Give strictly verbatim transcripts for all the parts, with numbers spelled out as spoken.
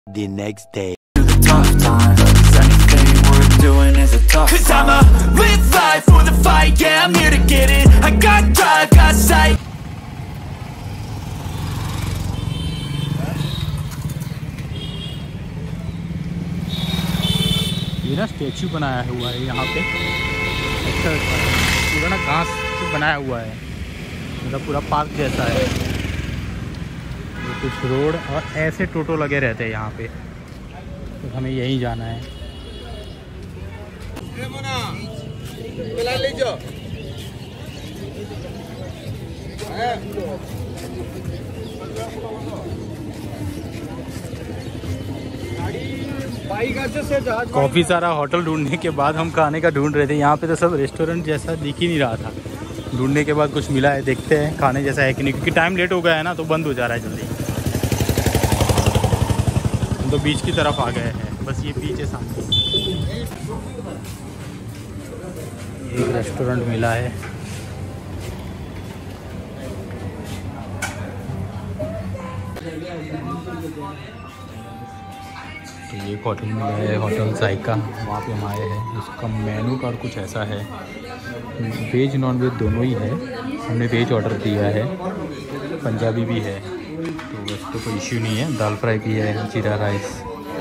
The next day. Tough times, anything worth doing is a tough. Cause I'ma live life for the fight, yeah, I'm here to get it. I got drive, got sight. ये ना statue बनाया हुआ है यहाँ पे, अच्छा पूरा ना घास से बनाया हुआ है, मतलब पूरा पार्क जैसा है। ये कुछ रोड और ऐसे टोटो लगे रहते हैं यहाँ पे, तो हमें यहीं जाना है। काफ़ी सारा होटल ढूंढने के बाद हम खाने का ढूंढ रहे थे। यहाँ पे तो सब रेस्टोरेंट जैसा दिख ही नहीं रहा था। ढूंढने के बाद कुछ मिला है, देखते हैं खाने जैसा है कि नहीं, क्योंकि टाइम लेट हो गया है ना, तो बंद हो जा रहा है जल्दी। हम तो बीच की तरफ आ गए हैं, बस ये बीच है सामने। एक रेस्टोरेंट मिला है, तो ये होटल मिला है, होटल जायका, वहाँ पे हम आए हैं। उसका मेनू कार्ड कुछ ऐसा है, वेज नॉन वेज दोनों ही है। हमने वेज ऑर्डर दिया है, पंजाबी भी है, तो वैसे तो कोई इश्यू नहीं है। दाल फ्राई भी है, जीरा राइस,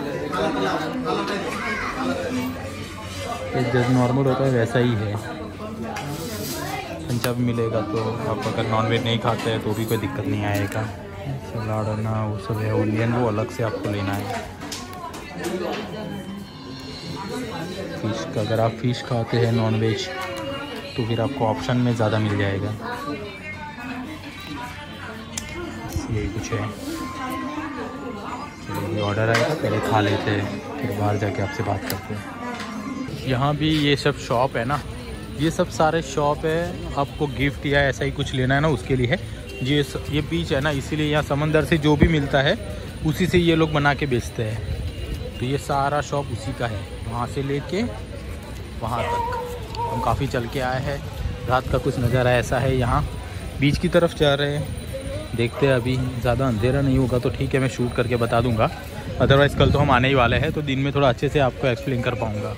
जैसे नॉर्मल होता है वैसा ही है। पंजाबी मिलेगा, तो आप अगर नॉन वेज नहीं खाते हैं तो भी कोई दिक्कत नहीं आएगा। सलाद ना वो सब है, ओनियन वो अलग से आपको लेना है। फिश का, अगर आप फिश खाते हैं नॉन वेज, तो फिर आपको ऑप्शन में ज़्यादा मिल जाएगा। यही कुछ है। चलिए ऑर्डर आएगा, पहले खा लेते हैं, फिर बाहर जाके आपसे बात करते हैं। यहाँ भी ये सब शॉप है ना, ये सब सारे शॉप है। आपको गिफ्ट या ऐसा ही कुछ लेना है ना, उसके लिए है। ये ये बीच है ना, इसीलिए यहाँ समंदर से जो भी मिलता है उसी से ये लोग बना के बेचते हैं। तो ये सारा शॉप उसी का है, वहाँ से लेके वहाँ तक। हम काफ़ी चल के आए हैं। रात का कुछ नज़ारा ऐसा है, यहाँ बीच की तरफ जा रहे हैं। देखते हैं, अभी ज़्यादा अंधेरा नहीं होगा तो ठीक है, मैं शूट करके बता दूँगा। अदरवाइज़ कल तो हम आने ही वाले हैं, तो दिन में थोड़ा अच्छे से आपको एक्सप्लेन कर पाऊँगा।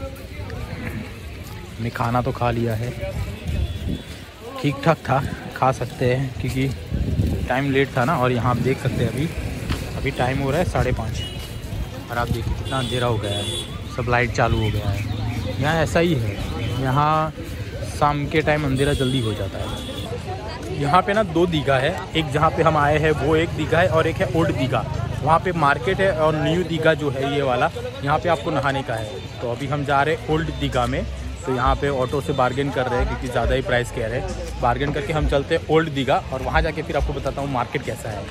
हमने खाना तो खा लिया है, ठीक ठाक था, खा सकते हैं, क्योंकि टाइम लेट था ना। और यहाँ आप देख सकते हैं अभी अभी टाइम हो रहा है साढ़े पाँच, और आप देखिए कितना अंधेरा हो गया है, सब लाइट चालू हो गया है। यहाँ ऐसा ही है, यहाँ शाम के टाइम अंधेरा जल्दी हो जाता है। यहाँ पे ना दो दीघा है, एक जहाँ पे हम आए हैं वो एक दीघा है, और एक है ओल्ड दीघा। वहाँ पे मार्केट है, और न्यू दीघा जो है ये वाला, यहाँ पे आपको नहाने का है। तो अभी हम जा रहे हैं ओल्ड दीघा में। तो यहाँ पे ऑटो से बार्गेन कर रहे हैं, क्योंकि ज़्यादा ही प्राइस कह रहे हैं। बार्गेन करके हम चलते हैं ओल्ड दीघा, और वहाँ जाके फिर आपको बताता हूँ मार्केट कैसा है।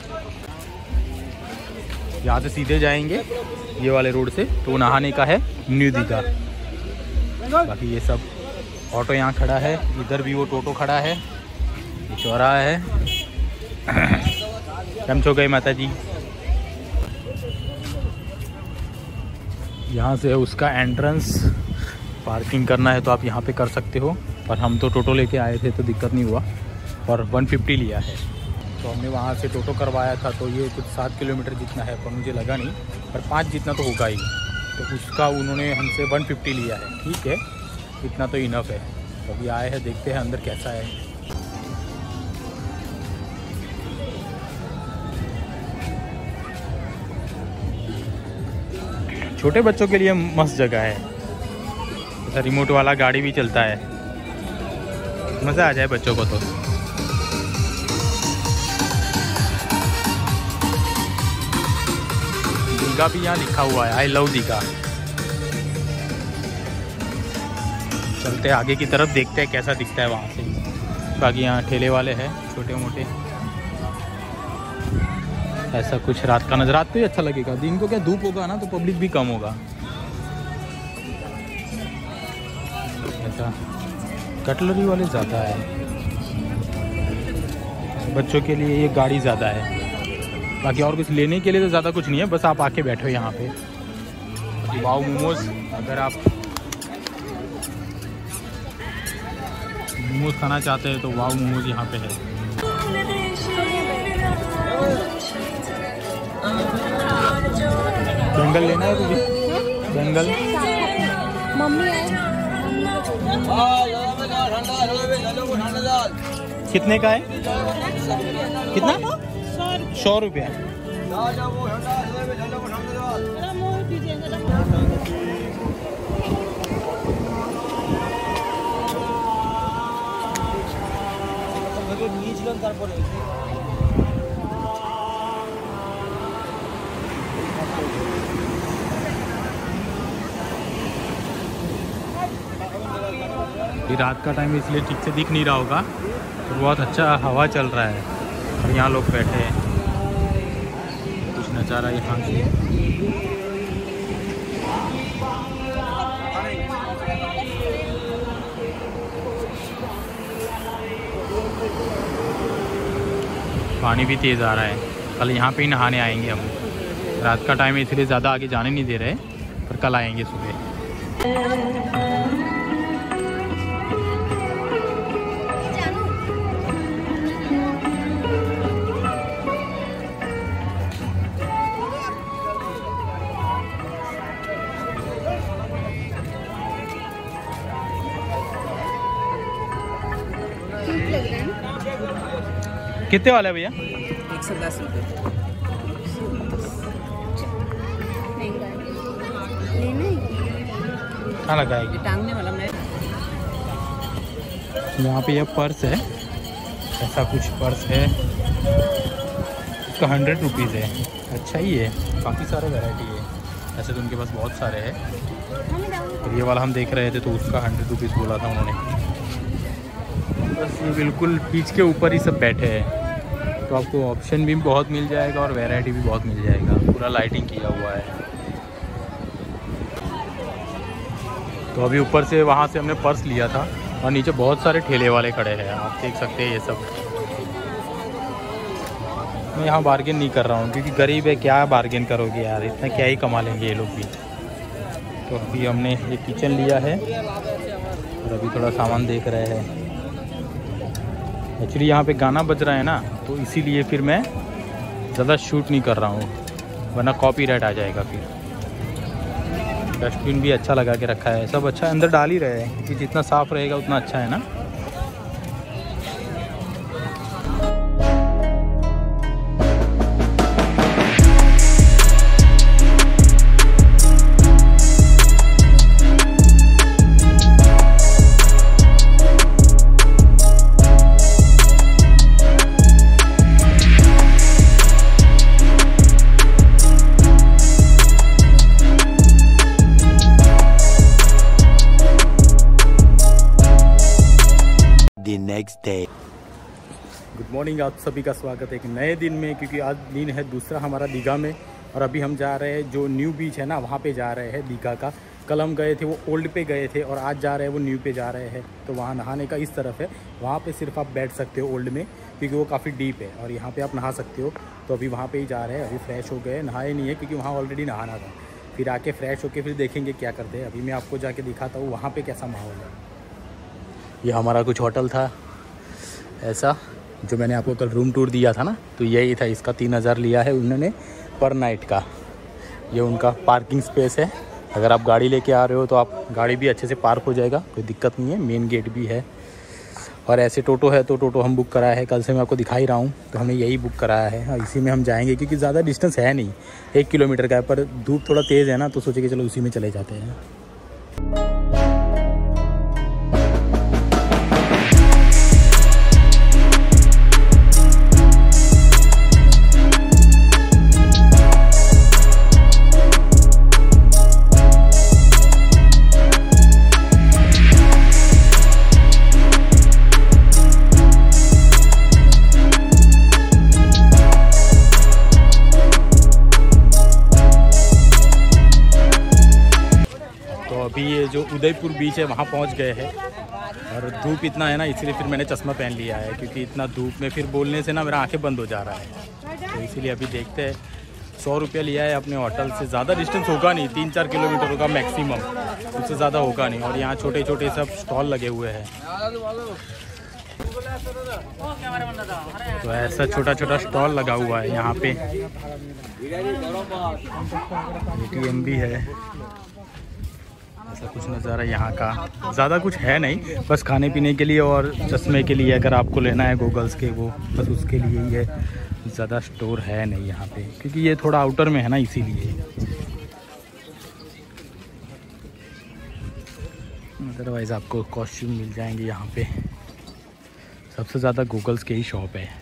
यहाँ से सीधे जाएंगे ये वाले रोड से, तो नहाने का है न्यू दीघा। बाकी ये सब ऑटो यहाँ खड़ा है, इधर भी वो टोटो खड़ा है, ये चौराहा है। कम छो गए माता जी। यहाँ से है उसका एंट्रेंस। पार्किंग करना है तो आप यहाँ पे कर सकते हो, पर हम तो टोटो लेके आए थे तो दिक्कत नहीं हुआ, और वन फिफ्टी लिया है। तो हमने वहाँ से टोटो करवाया था, तो ये कुछ सात किलोमीटर जितना है, पर मुझे लगा नहीं, पर पाँच जितना तो होगा ही। तो उसका उन्होंने हमसे वन फिफ्टी लिया है, ठीक है, इतना तो इनफ है। तो अभी आए हैं, देखते हैं अंदर कैसा है। छोटे बच्चों के लिए मस्त जगह है, रिमोट वाला गाड़ी भी चलता है, मज़ा आ जाए बच्चों को। तो दीघा भी यहाँ लिखा हुआ है, आई लव दीघा। चलते हैं आगे की तरफ, देखते हैं कैसा दिखता है वहाँ से। बाकी यहाँ ठेले वाले हैं छोटे मोटे, ऐसा कुछ रात का नज़र। रात तो ही अच्छा लगेगा, दिन को क्या धूप होगा ना, तो पब्लिक भी कम होगा। ऐसा कटलरी वाले ज़्यादा है, बच्चों के लिए ये गाड़ी ज़्यादा है। बाकी और कुछ लेने के लिए तो ज़्यादा कुछ नहीं है, बस आप आके बैठो यहाँ पे। वाव मोमोज, अगर आप मोमोज खाना चाहते हैं तो वाव मोमोज यहाँ पे है। बैंगल लेना है तुझे? बैंगल कितने का है? कितना? सौ रुपया। रात का टाइम इसलिए ठीक से दिख नहीं रहा होगा, तो बहुत अच्छा हवा चल रहा है और यहाँ लोग बैठे हैं। कुछ नज़ारा यहाँ से पानी भी तेज़ आ रहा है। कल यहाँ पे ही नहाने आएंगे हम। रात का टाइम है इसलिए ज़्यादा आगे जाने नहीं दे रहे, पर कल आएंगे सुबह। कितने वाला है भैया? एक सौ दस रुपये। कहाँ लगाएगी? टांगने वाला मैं। यहाँ पे यह पर्स है, ऐसा कुछ पर्स है, इसका हंड्रेड रुपीज़ है। अच्छा ही है, काफ़ी सारे वैरायटी है। ऐसे तो उनके पास बहुत सारे हैं, और ये वाला हम देख रहे थे तो उसका हंड्रेड रुपीज़ बोला था उन्होंने। बस ये बिल्कुल बीच के ऊपर ही सब बैठे हैं, तो आपको ऑप्शन भी बहुत मिल जाएगा और वैरायटी भी बहुत मिल जाएगा। पूरा लाइटिंग किया हुआ है। तो अभी ऊपर से वहाँ से हमने पर्स लिया था और नीचे बहुत सारे ठेले वाले खड़े हैं, आप देख सकते हैं ये सब। मैं यहाँ बार्गेन नहीं कर रहा हूँ क्योंकि गरीब है, क्या बार्गेन करोगे यार, इतना क्या ही कमा लेंगे ये लोग भी। तो अभी हमने ये किचन लिया है और अभी थोड़ा सामान देख रहे हैं। एक्चुअली यहाँ पे गाना बज रहा है ना, तो इसीलिए फिर मैं ज़्यादा शूट नहीं कर रहा हूँ, वरना कॉपीराइट आ जाएगा फिर। डस्टबिन भी अच्छा लगा के रखा है, सब अच्छा अंदर डाल ही रहे हैं क्योंकि जितना साफ़ रहेगा उतना अच्छा है ना। Next day. गुड मॉर्निंग, आप सभी का स्वागत है एक नए दिन में, क्योंकि आज दिन है दूसरा हमारा दीघा में। और अभी हम जा रहे हैं जो न्यू बीच है ना, वहाँ पे जा रहे हैं दीघा का। कल हम गए थे वो ओल्ड पे गए थे और आज जा रहे हैं वो न्यू पे जा रहे हैं। तो वहाँ नहाने का इस तरफ है, वहाँ पे सिर्फ आप बैठ सकते हो ओल्ड में, क्योंकि वो काफ़ी डीप है और यहाँ पे आप नहा सकते हो। तो अभी वहाँ पे ही जा रहे हैं। अभी फ्रेश हो गए, नहाए नहीं है क्योंकि वहाँ ऑलरेडी नहाना था। फिर आके फ्रेश होके फिर देखेंगे क्या करते हैं। अभी मैं आपको जाके दिखाता हूँ वहाँ पर कैसा माहौल है। ये हमारा कुछ होटल था ऐसा, जो मैंने आपको कल रूम टूर दिया था ना, तो यही था। इसका तीन हज़ार लिया है उन्होंने पर नाइट का। ये उनका पार्किंग स्पेस है, अगर आप गाड़ी लेके आ रहे हो तो आप गाड़ी भी अच्छे से पार्क हो जाएगा, कोई दिक्कत नहीं है। मेन गेट भी है। और ऐसे टोटो है तो टोटो हम बुक कराया है, कल से मैं आपको दिखा ही रहा हूँ। तो हमने यही बुक कराया है और इसी में हम जाएंगे, क्योंकि ज़्यादा डिस्टेंस है नहीं, एक किलोमीटर का है, पर धूप थोड़ा तेज़ है ना, तो सोचे कि चलो उसी में चले जाते हैं। अभी ये जो उदयपुर बीच है वहाँ पहुँच गए हैं, और धूप इतना है ना, इसलिए फिर मैंने चश्मा पहन लिया है, क्योंकि इतना धूप में फिर बोलने से ना मेरा आंखें बंद हो जा रहा है। तो इसीलिए अभी देखते हैं। सौ रुपया लिया है अपने होटल से, ज़्यादा डिस्टेंस होगा नहीं, तीन चार किलोमीटर होगा मैक्सिमम, उससे ज़्यादा होगा नहीं। और यहाँ छोटे छोटे सब स्टॉल लगे हुए हैं। तो ऐसा छोटा छोटा स्टॉल लगा हुआ है यहाँ पे। एटीएम भी है। ऐसा कुछ नज़ारा यहाँ का। ज़्यादा कुछ है नहीं, बस खाने पीने के लिए और चश्मे के लिए अगर आपको लेना है गूगल्स के, वो बस उसके लिए ही है। ज़्यादा स्टोर है नहीं यहाँ पे, क्योंकि ये थोड़ा आउटर में है ना, इसीलिए। अदरवाइज़ आपको कॉस्ट्यूम मिल जाएंगे यहाँ पे। सबसे ज़्यादा गूगल्स के ही शॉप है।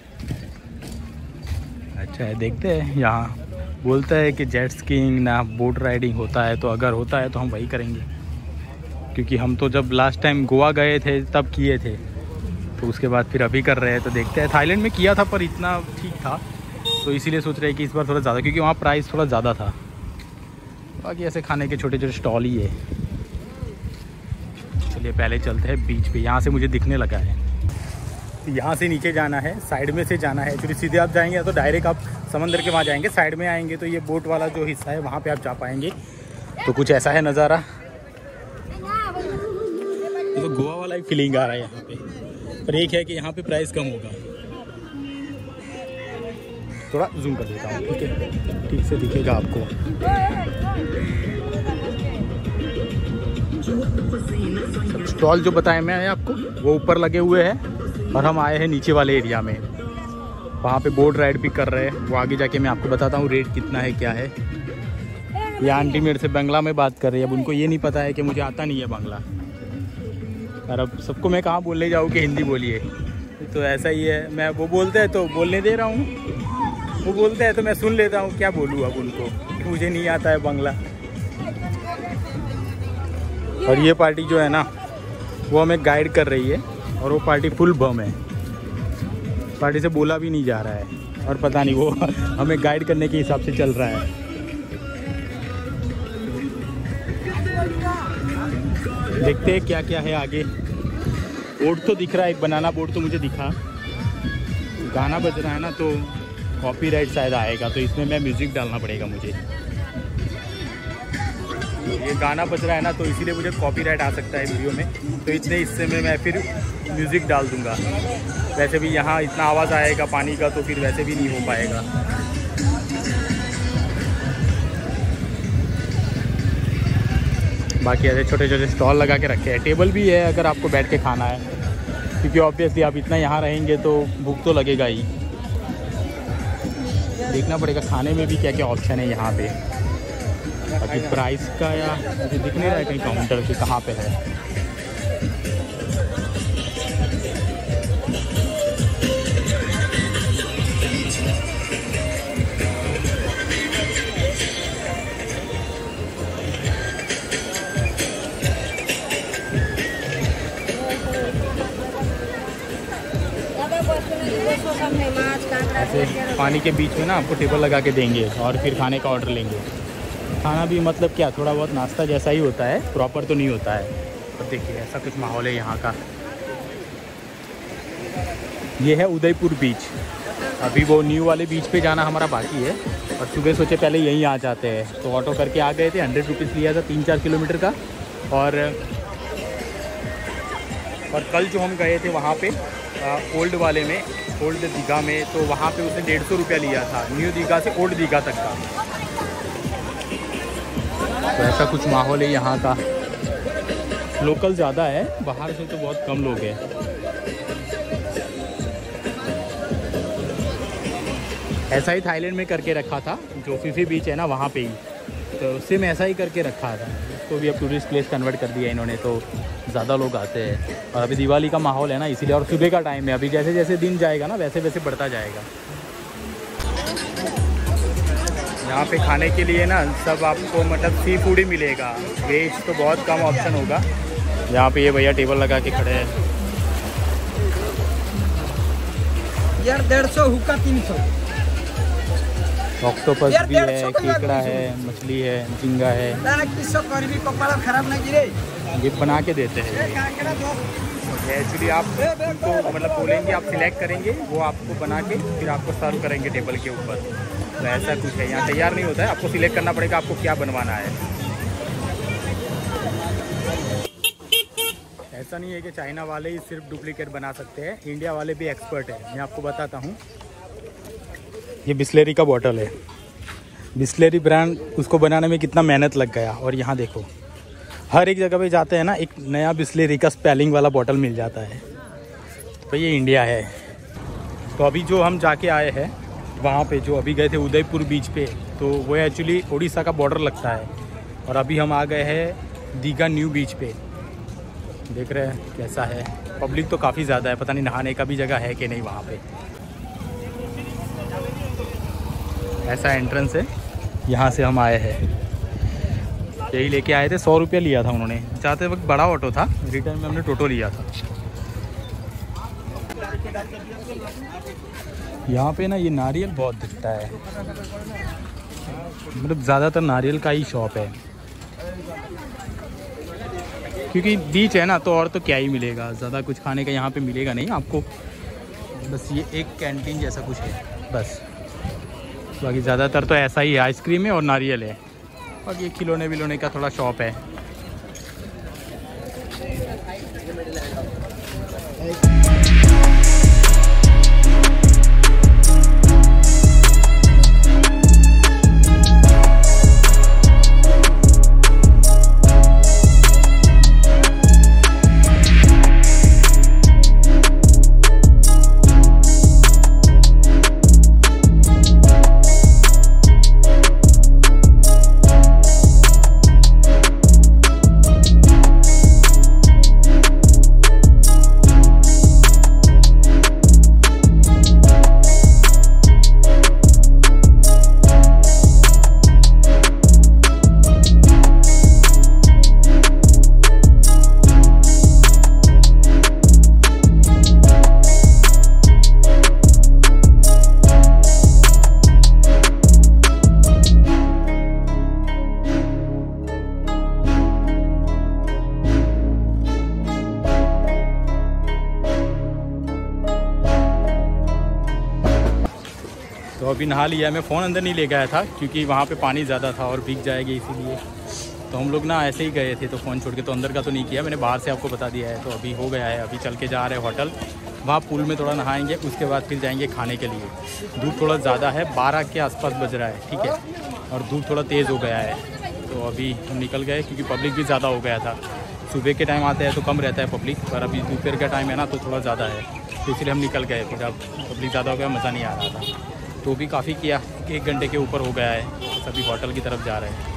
अच्छा है, देखते हैं। यहाँ बोलता है कि जेट स्कीइंग ना बोट राइडिंग होता है, तो अगर होता है तो हम वही करेंगे, क्योंकि हम तो जब लास्ट टाइम गोवा गए थे तब किए थे, तो उसके बाद फिर अभी कर रहे हैं। तो देखते हैं। थाईलैंड में किया था पर इतना ठीक था, तो इसीलिए सोच रहे हैं कि इस बार थोड़ा ज़्यादा, क्योंकि वहाँ प्राइस थोड़ा ज़्यादा था। बाकी ऐसे खाने के छोटे छोटे स्टॉल ही है। चलिए पहले चलते हैं बीच पे। यहाँ से मुझे दिखने लगा है, यहाँ से नीचे जाना है, साइड में से जाना है। एक्चुअली सीधे आप जाएंगे तो डायरेक्ट आप समंदर के वहाँ जाएंगे, साइड में आएंगे तो ये बोट वाला जो हिस्सा है वहाँ पे आप जा पाएंगे। तो कुछ ऐसा है नज़ारा। तो गोवा वाला ही फीलिंग आ रहा है यहाँ पे, पर एक है कि यहाँ पे प्राइस कम होगा। थोड़ा जूम कर देता हूँ, ठीक है, ठीक से दिखेगा आपको। सब स्टॉल जो बताए मैंने आपको वो ऊपर लगे हुए हैं, और हम आए हैं नीचे वाले एरिया में। वहाँ पे बोट राइड भी कर रहे हैं। वो आगे जाके मैं आपको बताता हूँ रेट कितना है क्या है। ये आंटी मेरे से बांग्ला में बात कर रही है। अब उनको ये नहीं पता है कि मुझे आता नहीं है बांग्ला, और अब सबको मैं कहाँ बोलने जाऊँ कि हिंदी बोलिए। तो ऐसा ही है, मैं वो बोलते हैं तो बोलने दे रहा हूँ, वो बोलते हैं तो मैं सुन लेता हूँ। क्या बोलूँ अब उनको, मुझे नहीं आता है बांग्ला। और ये पार्टी जो है ना, वो हमें गाइड कर रही है, और वो पार्टी फुल बम है। पार्टी से बोला भी नहीं जा रहा है, और पता नहीं वो हमें गाइड करने के हिसाब से चल रहा है। देखते हैं क्या क्या है आगे। बोर्ड तो दिख रहा है, एक बनाना बोर्ड तो मुझे दिखा। गाना बज रहा है ना, तो कॉपीराइट शायद आएगा, तो इसमें मैं म्यूज़िक डालना पड़ेगा मुझे। ये गाना बज रहा है ना, तो इसीलिए मुझे कॉपीराइट आ सकता है वीडियो में, तो इतने हिस्से में मैं फिर म्यूज़िक डाल दूंगा। वैसे भी यहाँ इतना आवाज़ आएगा पानी का, तो फिर वैसे भी नहीं हो पाएगा। बाकी ऐसे छोटे छोटे स्टॉल लगा के रखे हैं। टेबल भी है अगर आपको बैठ के खाना है, क्योंकि ऑब्वियसली आप इतना यहाँ रहेंगे तो भूख तो लगेगा ही। देखना पड़ेगा खाने में भी क्या क्या ऑप्शन है यहाँ पे। अभी प्राइस का या मुझे दिख नहीं रहा है कहीं काउंटर कि कहाँ पे है। ऐसे पानी के बीच में ना आपको टेबल लगा के देंगे, और फिर खाने का ऑर्डर लेंगे। खाना भी मतलब क्या, थोड़ा बहुत नाश्ता जैसा ही होता है, प्रॉपर तो नहीं होता है। तो देखिए ऐसा कुछ माहौल है यहाँ का। ये है उदयपुर बीच। अभी वो न्यू वाले बीच पे जाना हमारा बाकी है, और सुबह सोचे पहले यहीं आ जाते हैं, तो ऑटो करके आ गए थे। हंड्रेड रुपीज़ लिया था तीन चार किलोमीटर का। और और कल जो हम गए थे वहाँ पे ओल्ड वाले में, ओल्ड दीघा में, तो वहाँ पे उसने डेढ़ सौ रुपया लिया था, न्यू दीघा से ओल्ड दीघा तक का। तो ऐसा कुछ माहौल है यहाँ का। लोकल ज़्यादा है, बाहर से तो बहुत कम लोग हैं। ऐसा ही थाईलैंड में करके रखा था, जो फीफी बीच है ना वहाँ पे ही, तो उससे में ऐसा ही करके रखा था। उसको भी अब टूरिस्ट प्लेस कन्वर्ट कर दिया इन्होंने, तो ज़्यादा लोग आते हैं। और अभी दिवाली का माहौल है ना, इसीलिए, और सुबह का टाइम है। अभी जैसे जैसे दिन जाएगा ना, वैसे वैसे बढ़ता जाएगा। यहाँ पे खाने के लिए ना सब आपको मतलब सी फूड ही मिलेगा, वेज तो बहुत कम ऑप्शन होगा। यहाँ पे ये भैया टेबल लगा के खड़े हैं। यार डेढ़ सौ हुक्का तीन सौ। ऑक्टोपस भी है, केकड़ा है, मछली है, झींगा है। खराब ना गिरे, ये बना के देते हैं। एक्चुअली आप उनको मतलब बोलेंगे, आप सिलेक्ट करेंगे, वो आपको बना के फिर आपको सर्व करेंगे टेबल के ऊपर। तो ऐसा कुछ है, यहाँ तैयार नहीं होता है, आपको सिलेक्ट करना पड़ेगा आपको क्या बनवाना है। ऐसा नहीं है कि चाइना वाले ही सिर्फ डुप्लीकेट बना सकते हैं, इंडिया वाले भी एक्सपर्ट है। मैं आपको बताता हूँ, ये बिस्लेरी का बॉटल है, बिस्लेरी ब्रांड, उसको बनाने में कितना मेहनत लग गया। और यहाँ देखो, हर एक जगह पे जाते हैं ना, एक नया बिस्लेरी का स्पेलिंग वाला बॉटल मिल जाता है। तो ये इंडिया है। तो अभी जो हम जाके आए हैं वहाँ पे, जो अभी गए थे उदयपुर बीच पे, तो वो एक्चुअली उड़ीसा का बॉर्डर लगता है। और अभी हम आ गए हैं दीघा न्यू बीच पे। देख रहे हैं कैसा है, पब्लिक तो काफ़ी ज़्यादा है, पता नहीं नहाने का भी जगह है कि नहीं वहाँ पे। ऐसा एंट्रेंस है, यहाँ से हम आए हैं, यही लेके आए थे। सौ रुपया लिया था उन्होंने, जाते वक्त बड़ा ऑटो था, रिटर्न में हमने टोटो लिया था। यहाँ पे ना ये नारियल बहुत दिखता है, मतलब ज़्यादातर नारियल का ही शॉप है, क्योंकि बीच है ना, तो और तो क्या ही मिलेगा, ज़्यादा कुछ खाने का यहाँ पे मिलेगा नहीं आपको। बस ये एक कैंटीन जैसा कुछ है बस, बाकी ज़्यादातर तो ऐसा ही है, आइसक्रीम है और नारियल है। बाकी ये खिलौने विलोने का थोड़ा शॉप है। तो अभी नहा लिया। मैं फ़ोन अंदर नहीं ले गया था क्योंकि वहाँ पे पानी ज़्यादा था और भीग जाएगी इसीलिए। तो हम लोग ना ऐसे ही गए थे, तो फ़ोन छोड़ के, तो अंदर का तो नहीं किया मैंने, बाहर से आपको बता दिया है। तो अभी हो गया है, अभी चल के जा रहे हैं होटल, वहाँ पूल में थोड़ा नहाएंगे, उसके बाद फिर जाएंगे खाने के लिए। धूप थोड़ा ज़्यादा है, बारह के आसपास बज रहा है, ठीक है, और धूप थोड़ा तेज़ हो गया है। तो अभी हम निकल गए क्योंकि पब्लिक भी ज़्यादा हो गया था। सुबह के टाइम आते हैं तो कम रहता है पब्लिक, पर अभी दोपहर का टाइम है ना, तो थोड़ा ज़्यादा है, तो इसलिए हम निकल गए। फिर अब पब्लिक ज़्यादा हो गया, मज़ा नहीं आ रहा था। तो भी काफ़ी किया, एक घंटे के ऊपर हो गया है, सभी होटल की तरफ जा रहे हैं।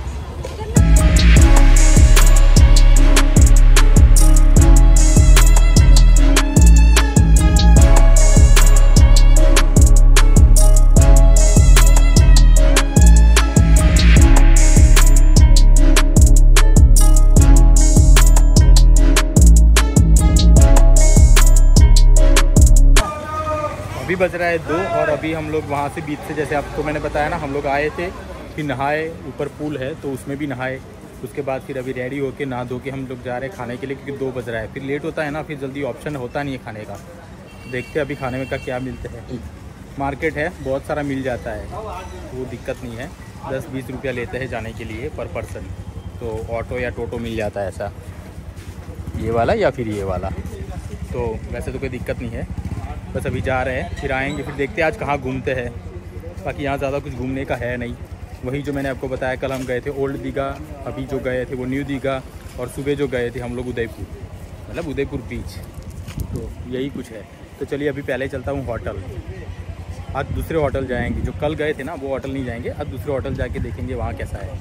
अभी बज रहा है दो, और अभी हम लोग वहाँ से बीच से, जैसे आपको मैंने बताया ना, हम लोग आए थे, फिर नहाए, ऊपर पूल है तो उसमें भी नहाए, उसके बाद फिर अभी रेडी होके नहा धो के हम लोग जा रहे हैं खाने के लिए, क्योंकि दो बज रहा है। फिर लेट होता है ना, फिर जल्दी ऑप्शन होता नहीं है खाने का। देखते हैं अभी खाने में का क्या मिलता है। मार्केट है, बहुत सारा मिल जाता है, वो दिक्कत नहीं है। दस बीस रुपया लेते हैं जाने के लिए पर पर्सन, तो ऑटो या टोटो मिल जाता है, ऐसा ये वाला या फिर ये वाला। तो वैसे तो कोई दिक्कत नहीं है, बस अभी जा रहे हैं, फिर आएंगे, फिर देखते हैं आज कहाँ घूमते हैं। बाकी यहाँ ज़्यादा कुछ घूमने का है नहीं, वही जो मैंने आपको बताया, कल हम गए थे ओल्ड दीघा, अभी जो गए थे वो न्यू दीघा, और सुबह जो गए थे हम लोग उदयपुर, मतलब उदयपुर बीच। तो यही कुछ है। तो चलिए अभी पहले चलता हूँ होटल। आज दूसरे होटल जाएंगे, जो कल गए थे ना वो होटल नहीं जाएंगे, आज दूसरे होटल जाके देखेंगे वहाँ कैसा है।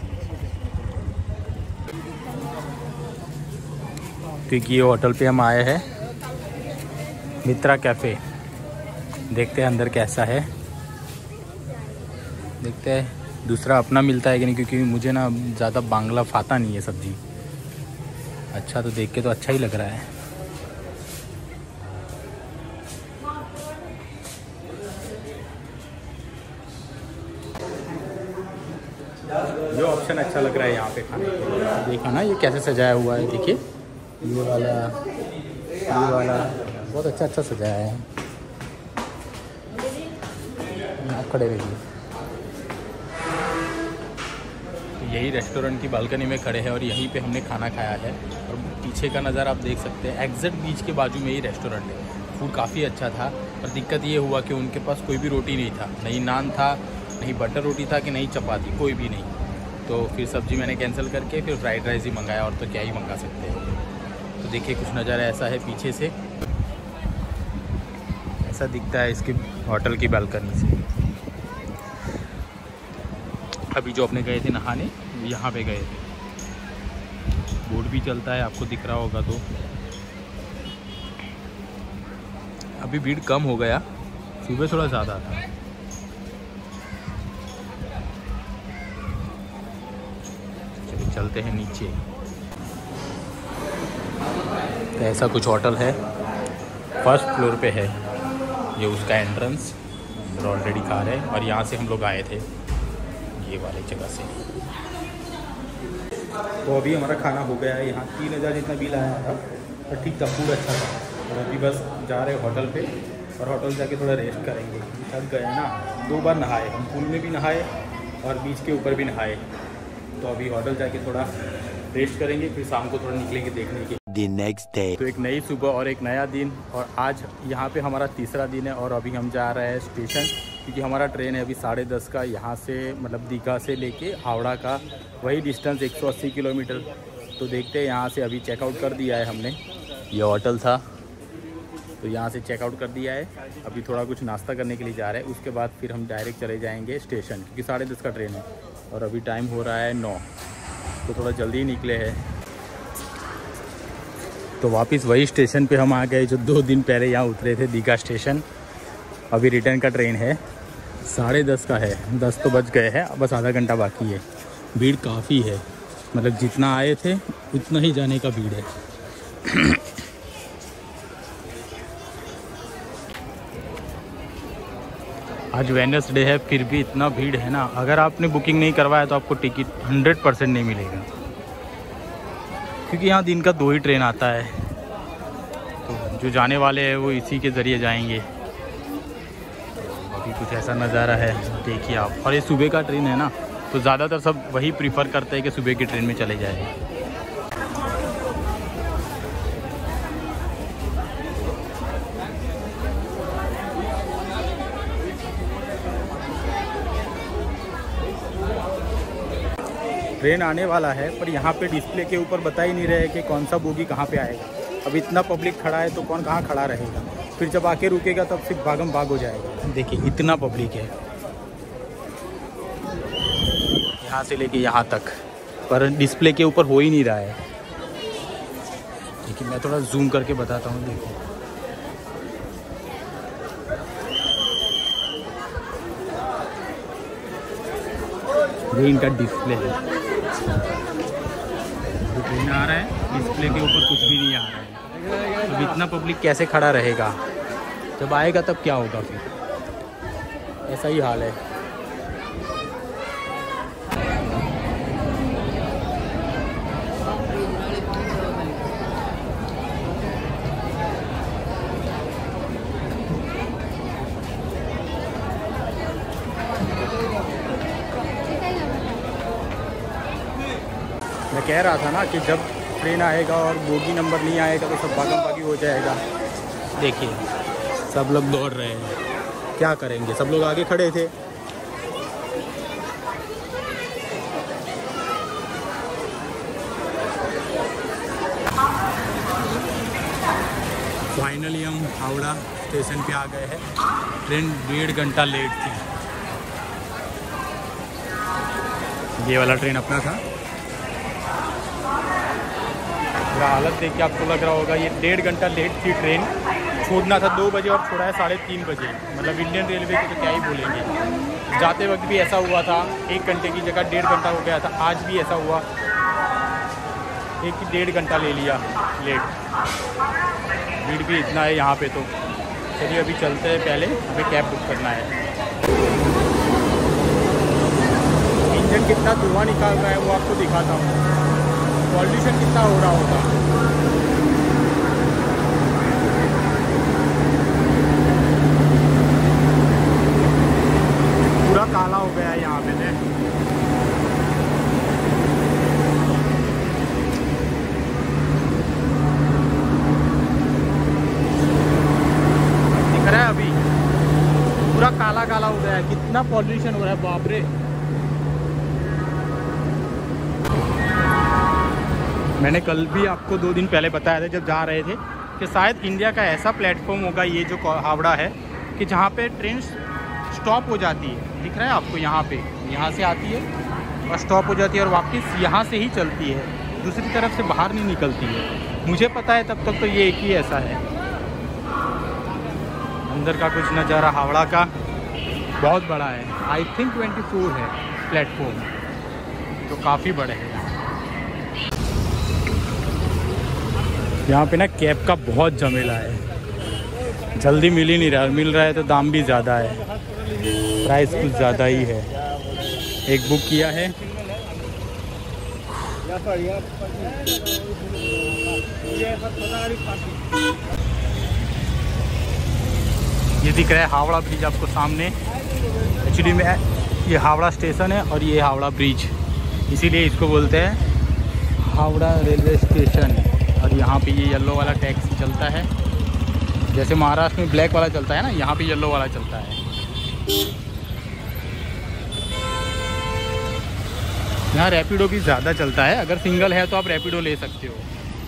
क्योंकि ये होटल पे हम आए हैं, मित्रा कैफ़े। देखते हैं अंदर कैसा है, देखते हैं दूसरा अपना मिलता है कि नहीं, क्योंकि मुझे ना ज़्यादा बांग्ला फाता नहीं है सब्ज़ी। अच्छा, तो देख के तो अच्छा ही लग रहा है। ये ऑप्शन अच्छा लग रहा है यहाँ पे खाने के लिए। देखा ना ये कैसे सजाया हुआ है, देखिए ये वाला, ये वाला बहुत अच्छा अच्छा सजाया है। आप खड़े रहिए। यही रेस्टोरेंट की बालकनी में खड़े हैं और यहीं पे हमने खाना खाया है। और पीछे का नज़ारा आप देख सकते हैं, एग्जैक्ट बीच के बाजू में ही रेस्टोरेंट है। फूड काफ़ी अच्छा था, पर दिक्कत ये हुआ कि उनके पास कोई भी रोटी नहीं था, नहीं नान था, नहीं बटर रोटी था, कि नहीं चपाती, कोई भी नहीं। तो फिर सब्ज़ी मैंने कैंसिल करके फिर फ्राइड राइस ही मंगाया, और तो क्या ही मंगा सकते हैं। तो देखिए कुछ नज़ारा ऐसा है पीछे से, ऐसा दिखता है इसकी होटल की बालकनी से। अभी जो अपने गए थे नहाने, यहाँ पे गए थे, बोर्ड भी चलता है, आपको दिख रहा होगा। तो अभी भीड़ कम हो गया, सुबह थोड़ा ज़्यादा था। चलिए चलते हैं नीचे। तो ऐसा कुछ होटल है, फर्स्ट फ्लोर पे है, ये उसका एंट्रेंस। ऑलरेडी खा रहे हैं, और यहाँ से हम लोग आए थे ये वाली जगह से। तो अभी हमारा खाना हो गया है। यहाँ तीन हज़ार जितना बिल आया था, और ठीक था, फूड अच्छा था। और अभी बस जा रहे हैं होटल पे, और होटल जाके थोड़ा रेस्ट करेंगे। थक गए ना, दो बार नहाए हम, पूल में भी नहाए और बीच के ऊपर भी नहाए। तो अभी होटल जाके थोड़ा रेस्ट करेंगे, फिर शाम को थोड़ा निकलेंगे देखने के। The next day. तो एक नई सुबह और एक नया दिन, और आज यहाँ पे हमारा तीसरा दिन है। और अभी हम जा रहे हैं स्टेशन, क्योंकि हमारा ट्रेन है अभी साढ़े दस का, यहाँ से मतलब दीघा से लेके हावड़ा का वही डिस्टेंस एक सौ अस्सी किलोमीटर। तो देखते हैं, यहाँ से अभी चेकआउट कर दिया है हमने। ये होटल था, तो यहाँ से चेकआउट कर दिया है। अभी थोड़ा कुछ नाश्ता करने के लिए जा रहे हैं, उसके बाद फिर हम डायरेक्ट चले जाएंगे स्टेशन, क्योंकि साढ़े दस का ट्रेन है। और अभी टाइम हो रहा है नौ, तो थोड़ा जल्दी ही निकले हैं। तो वापस वही स्टेशन पे हम आ गए जो दो दिन पहले यहाँ उतरे थे, दीघा स्टेशन। अभी रिटर्न का ट्रेन है, साढ़े दस का है, दस तो बज गए हैं, बस आधा घंटा बाकी है। भीड़ काफ़ी है, मतलब जितना आए थे उतना ही जाने का भीड़ है। आज वेडनेसडे है, फिर भी इतना भीड़ है ना। अगर आपने बुकिंग नहीं करवाया तो आपको टिकट हंड्रेड परसेंट नहीं मिलेगा, क्योंकि यहाँ दिन का दो ही ट्रेन आता है। तो जो जाने वाले हैं वो इसी के ज़रिए जाएंगे। अभी कुछ ऐसा नज़ारा है, देखिए आप। और ये सुबह का ट्रेन है ना, तो ज़्यादातर सब वही प्रीफर करते हैं कि सुबह की ट्रेन में चले जाए। ट्रेन आने वाला है, पर यहाँ पे डिस्प्ले के ऊपर बता ही नहीं रहे कि कौन सा बोगी कहाँ पे आएगा। अब इतना पब्लिक खड़ा है तो कौन कहाँ खड़ा रहेगा, फिर जब आके रुकेगा तब सिर्फ भागम भाग हो जाएगा। देखिए इतना पब्लिक है यहाँ से लेके यहाँ तक, पर डिस्प्ले के ऊपर हो ही नहीं रहा है। देखिए मैं थोड़ा जूम करके बताता हूँ। देखिए ये इनका डिस्प्ले है, तो ट्रेन आ रहा है, डिस्प्ले के ऊपर कुछ भी नहीं आ रहा है। अब इतना पब्लिक कैसे खड़ा रहेगा, जब आएगा तब क्या होगा, फिर ऐसा ही हाल है। मैं कह रहा था ना कि जब ट्रेन आएगा और बोगी नंबर नहीं आएगा तो सब भागम भागी हो जाएगा। देखिए सब लोग दौड़ रहे हैं, क्या करेंगे, सब लोग आगे खड़े थे। फाइनली हम हावड़ा स्टेशन पे आ गए हैं। ट्रेन डेढ़ घंटा लेट थी। ये वाला ट्रेन अपना था। हालत देख के आपको लग रहा होगा ये डेढ़ घंटा लेट थी ट्रेन। छोड़ना था दो बजे और छोड़ा है साढ़े तीन बजे। मतलब इंडियन रेलवे को तो क्या ही बोलेंगे। जाते वक्त भी ऐसा हुआ था, एक घंटे की जगह डेढ़ घंटा हो गया था। आज भी ऐसा हुआ, एक ही डेढ़ घंटा ले लिया लेट। भीड़ भी इतना है यहाँ पे। तो चलिए अभी चलते हैं, पहले हमें कैब बुक करना है। इंजन कितना धुआं निकाल रहा है वो आपको दिखाता हूँ। पॉल्यूशन कितना हो रहा होगा। पूरा काला हो गया है यहाँ पे। कितना पॉल्यूशन हो रहा है, बाप रे। मैंने कल भी आपको दो दिन पहले बताया था जब जा रहे थे कि शायद इंडिया का ऐसा प्लेटफॉर्म होगा ये जो हावड़ा है कि जहाँ पे ट्रेन स्टॉप हो जाती है। दिख रहा है आपको, यहाँ पे यहाँ से आती है और स्टॉप हो जाती है और वापस यहाँ से ही चलती है, दूसरी तरफ से बाहर नहीं निकलती है। मुझे पता है तब तक तो ये एक ही ऐसा है। अंदर का कुछ नज़ारा हावड़ा का बहुत बड़ा है। आई थिंक चौबीस है प्लेटफॉर्म, जो काफ़ी बड़े हैं। यहाँ पे ना कैब का बहुत झमेला है, जल्दी मिल ही नहीं रहा, मिल रहा है तो दाम भी ज़्यादा है, प्राइस कुछ ज़्यादा ही है। एक बुक किया है, ये दिख रहा है हावड़ा ब्रिज आपको सामने। एक्चुअली में ये हावड़ा स्टेशन है और ये हावड़ा ब्रिज, इसीलिए इसको बोलते हैं हावड़ा रेलवे स्टेशन। और यहाँ पे ये येलो वाला टैक्सी चलता है, जैसे महाराष्ट्र में ब्लैक वाला चलता है ना, यहाँ पे येलो वाला चलता है। यहाँ रैपिडो भी ज़्यादा चलता है, अगर सिंगल है तो आप रैपिडो ले सकते हो।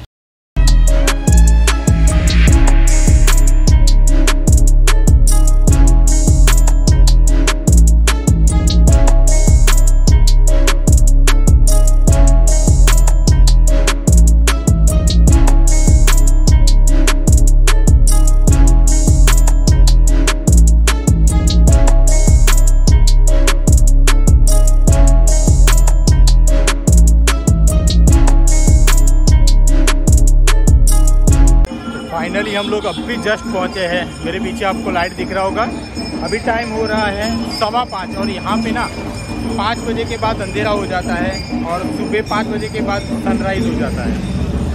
फाइनली हम लोग अभी जस्ट पहुंचे हैं। मेरे पीछे आपको लाइट दिख रहा होगा। अभी टाइम हो रहा है सवा पाँच और यहाँ पे ना पाँच बजे के बाद अंधेरा हो जाता है और सुबह पाँच बजे के बाद सनराइज़ हो जाता है।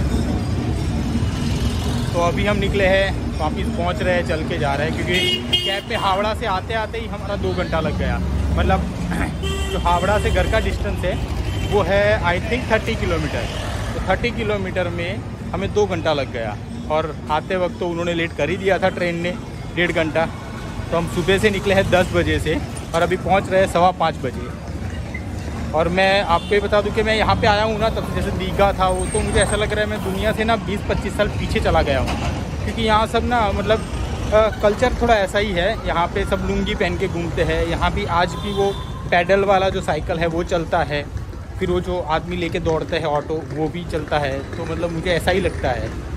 तो अभी हम निकले हैं, वापस पहुँच रहे हैं, चल के जा रहे हैं, क्योंकि कैब पे हावड़ा से आते आते ही हमारा दो घंटा लग गया। मतलब जो हावड़ा से घर का डिस्टेंस है वो है आई थिंक थर्टी किलोमीटर। तो थर्टी किलोमीटर में हमें दो घंटा लग गया और आते वक्त तो उन्होंने लेट कर ही दिया था ट्रेन ने डेढ़ घंटा। तो हम सुबह से निकले हैं दस बजे से और अभी पहुंच रहे हैं सवा पाँच बजे। और मैं आपको ये बता दूं कि मैं यहाँ पे आया हूँ ना, तब जैसे दीघा था वो, तो मुझे ऐसा लग रहा है मैं दुनिया से ना बीस पच्चीस साल पीछे चला गया हूँ। क्योंकि यहाँ सब ना मतलब आ, कल्चर थोड़ा ऐसा ही है। यहाँ पे सब लुंगी पहन के घूमते हैं। यहाँ भी आज भी वो पैडल वाला जो साइकिल है वो चलता है, फिर वो जो आदमी लेके दौड़ते हैं ऑटो वो भी चलता है। तो मतलब मुझे ऐसा ही लगता है।